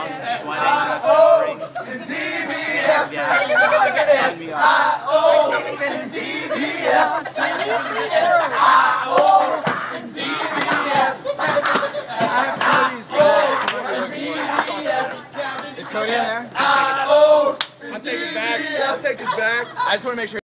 SIO DBF. SIO DBF. SIO DBF. Is Cody in there? I'll take his bag. I just want to make sure.